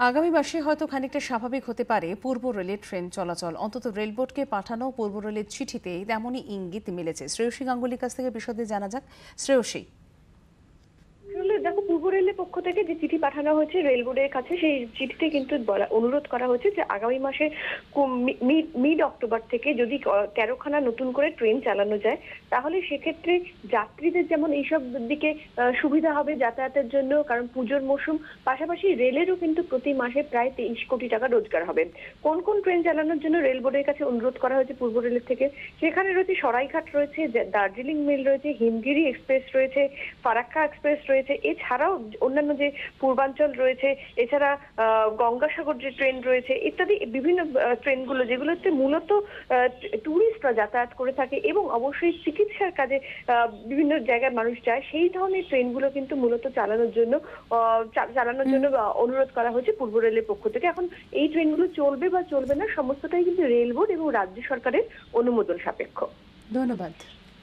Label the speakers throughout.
Speaker 1: আগামী মাসে হয়তো খানিকটা স্বাভাবিক হতে পারে পূর্ব রেলের ট্রেন চলাচল। অন্তত রেলবোর্ডকে পাঠানো পূর্ব রেলের চিঠিতে তেমনই ইঙ্গিত মিলেছে। শ্রেয়সী গাঙ্গুলির কাছ থেকে বিশদে জানা যাক। শ্রেয়সী,
Speaker 2: দেখো, পূর্ব রেলের পক্ষ থেকে যে চিঠি পাঠানো হয়েছে রেল বোর্ডের কাছে, সেই চিঠিতে কিন্তু অনুরোধ করা হয়েছে যে আগামী মাসে মিড অক্টোবর থেকে যদি 13খানা নতুন করে ট্রেন চালানো যায়, তাহলে সেক্ষেত্রে যাত্রীদের যেমন এইসব দিকে সুবিধা হবে যাতায়াতের জন্য, কারণ পুজোর মৌসুম, পাশাপাশি রেলেরও কিন্তু প্রতি মাসে প্রায় 23 কোটি টাকা রোজগার হবে। কোন কোন ট্রেন চালানোর জন্য রেল বোর্ডের কাছে অনুরোধ করা হয়েছে পূর্ব রেলের থেকে? সেখানে রয়েছে সরাইঘাট, রয়েছে দার্জিলিং মেল, রয়েছে হিমগিরি এক্সপ্রেস, রয়েছে ফারাক্কা এক্সপ্রেস রয়েছে, এছাড়াও অন্যান্য যে পূর্বাঞ্চল রয়েছে, এছাড়া গঙ্গাসাগর যে ট্রেন রয়েছে ইত্যাদি বিভিন্ন ট্রেনগুলো, যেগুলোতে মূলত টুরিস্টরা যাতায়াত করে থাকে এবং অবশ্যই চিকিৎসার কাজে বিভিন্ন জায়গায় মানুষ যায়, সেই ধরনের ট্রেনগুলো কিন্তু মূলত চালানোর জন্য অনুরোধ করা হয়েছে পূর্ব রেলের পক্ষ থেকে। এখন এই ট্রেনগুলো চলবে বা চলবে না, সমস্তটাই কিন্তু রেল বোর্ড এবং রাজ্য সরকারের অনুমোদন সাপেক্ষ।
Speaker 1: ধন্যবাদ।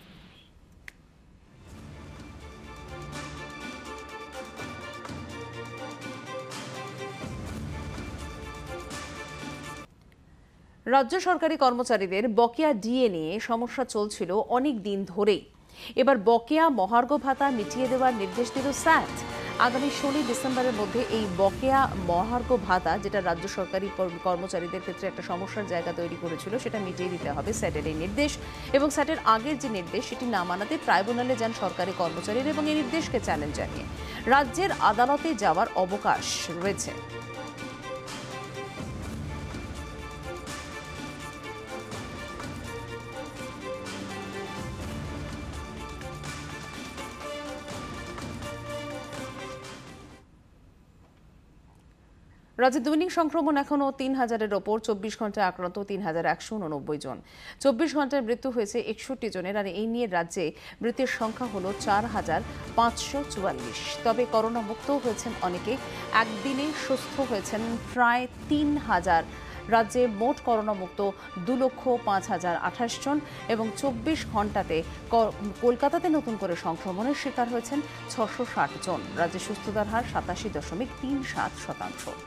Speaker 1: রাজ্য সরকারি কর্মচারীদের বকেয়া ডিএ নিয়ে সমস্যা চলছিল অনেক দিন ধরেই। এবার বকেয়া মহার্ঘ ভাতা মিটিয়ে দেওয়ার নির্দেশ দিল স্যাট। আগামী 16 ডিসেম্বরের মধ্যে এই বকেয়া মহার্ঘ ভাতা, যেটা রাজ্য সরকারি কর্মচারীদের ক্ষেত্রে একটা সমস্যার জায়গা তৈরি করেছিল, সেটা মিটিয়ে দিতে হবে স্যাটের এই নির্দেশ। এবং স্যাটের আগের যে নির্দেশ, সেটি না মানাতে ট্রাইব্যুনালে যান সরকারি কর্মচারীরা এবং এই নির্দেশকে চ্যালেঞ্জ জানিয়ে রাজ্যের আদালতে যাওয়ার অবকাশ রয়েছে। রাজ্যে দৈনিক সংক্রমণ এখনও 3000-এর ওপর, 24 ঘন্টায় আক্রান্ত 3189 জন, 24 ঘন্টায় মৃত্যু হয়েছে 61 জনের। আর এই নিয়ে রাজ্যে মৃতের সংখ্যা হলো 4544। তবে করোনা মুক্ত হয়েছেন অনেকে, একদিনে সুস্থ হয়েছেন প্রায় 3000। রাজ্যে মোট করোনা মুক্ত 2,05,028 জন এবং 24 ঘন্টাতে কলকাতাতে নতুন করে সংক্রমণের শিকার হয়েছেন 660 জন। রাজ্যে সুস্থতার হার 87.37%।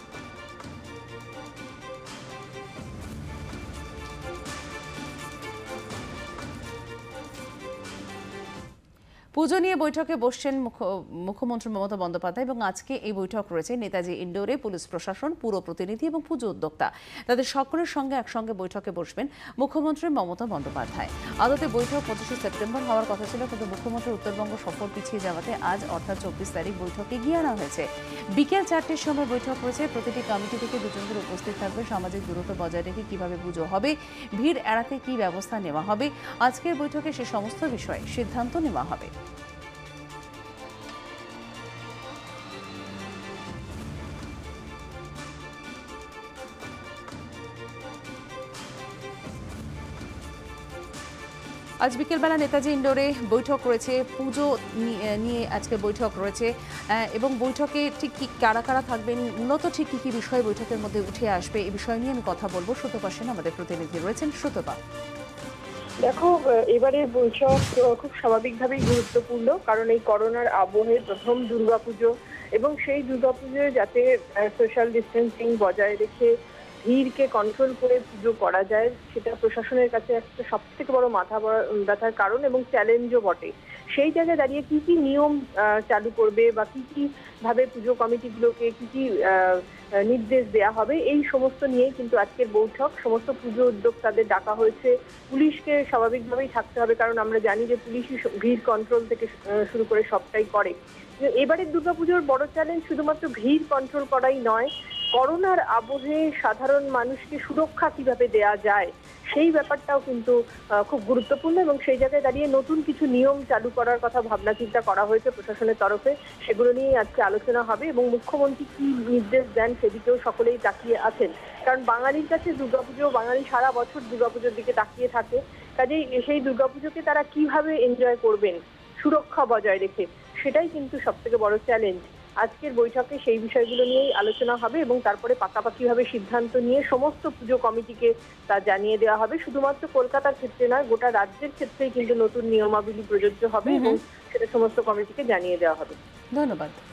Speaker 1: পুজো নিয়ে বৈঠকে বসছেন মুখ্যমন্ত্রী মমতা বন্দ্যোপাধ্যায় এবং আজকে এই বৈঠক রয়েছে নেতাজি ইন্ডোরে। পুলিশ প্রশাসন, পুর প্রতিনিধি এবং পুজো উদ্যোক্তা, তাদের সকলের সঙ্গে একসঙ্গে বৈঠকে বসবেন মুখ্যমন্ত্রী মমতা বন্দ্যোপাধ্যায়। আদতে বৈঠক 25 সেপ্টেম্বর হওয়ার কথা ছিল, কিন্তু মুখ্যমন্ত্রীর উত্তরবঙ্গ সফর পিছিয়ে যাওয়াতে আজ অর্থাৎ 24 তারিখ বৈঠকে এগিয়ে আনা হয়েছে। বিকেল 4টের সময় বৈঠক রয়েছে। প্রতিটি কমিটি থেকে দুজন করে উপস্থিত থাকবে। সামাজিক দূরত্ব বজায় রেখে কিভাবে পুজো হবে, ভিড় এড়াতে কি ব্যবস্থা নেওয়া হবে, আজকের বৈঠকে সে সমস্ত বিষয়ে সিদ্ধান্ত নেওয়া হবে। আজ বিকেলবেলা নেতাজি ইন্ডোরে বৈঠক রয়েছে, পুজো নিয়ে আজকে বৈঠক রয়েছে এবং বৈঠকে ঠিক কি কারা কারা থাকবেন, মূলত ঠিক কি কি বিষয় বৈঠকের মধ্যে উঠে আসবে, এই বিষয় নিয়ে আমি কথা বলবো। সুতপা সেন আমাদের প্রতিনিধি রয়েছেন। সুতপা,
Speaker 2: দেখো, এবারের বৈঠক খুব স্বাভাবিকভাবেই গুরুত্বপূর্ণ, কারণ এই করোনার আবহে প্রথম দুর্গাপুজো এবং সেই দুর্গাপুজোয় যাতে সোশ্যাল ডিস্টেন্সিং বজায় রেখে ভিড়কে কন্ট্রোল করে পুজো করা যায়, সেটা প্রশাসনের কাছে একটা সব থেকে বড় মাথা ব্যথার কারণ এবং চ্যালেঞ্জও বটে। সেই জায়গায় দাঁড়িয়ে কি কি নিয়ম চালু করবে বা কি কি ভাবে পুজো কমিটিগুলোকে কি কি নির্দেশ দেওয়া হবে, এই সমস্ত নিয়েই কিন্তু আজকের বৈঠক। সমস্ত পুজো উদ্যোক্তাদের ডাকা হয়েছে। পুলিশকে স্বাভাবিকভাবেই থাকতে হবে, কারণ আমরা জানি যে পুলিশই ভিড় কন্ট্রোল থেকে শুরু করে সবটাই করে। এবারের দুর্গাপুজোর বড় চ্যালেঞ্জ শুধুমাত্র ভিড় কন্ট্রোল করাই নয়, করোনার আবহে সাধারণ মানুষকে সুরক্ষা কিভাবে দেয়া যায়, সেই ব্যাপারটাও কিন্তু খুব গুরুত্বপূর্ণ এবং সেই জায়গায় দাঁড়িয়ে নতুন কিছু নিয়ম চালু করার কথা ভাবনা চিন্তা করা হয়েছে প্রশাসনের তরফে। সেগুলো নিয়ে আজকে আলোচনা হবে এবং মুখ্যমন্ত্রী কি নির্দেশ দেন সেদিকেও সকলেই তাকিয়ে আছেন, কারণ বাঙালির কাছে দুর্গাপুজো, বাঙালি সারা বছর দুর্গাপুজোর দিকে তাকিয়ে থাকে। কাজেই সেই দুর্গাপুজোকে তারা কিভাবে এনজয় করবেন সুরক্ষা বজায় রেখে, সেটাই কিন্তু সব থেকে বড় চ্যালেঞ্জ। আজকের বৈঠকে সেই বিষয়গুলো নিয়েই আলোচনা হবে এবং তারপরে পাকাপাকিভাবে সিদ্ধান্ত নিয়ে সমস্ত পুজো কমিটিকে তা জানিয়ে দেওয়া হবে। শুধুমাত্র কলকাতার ক্ষেত্রে নয়, গোটা রাজ্যের ক্ষেত্রেই কিন্তু নতুন নিয়মাবলী প্রযোজ্য হবে এবং সেটা সমস্ত কমিটিকে জানিয়ে দেওয়া হবে।
Speaker 1: ধন্যবাদ।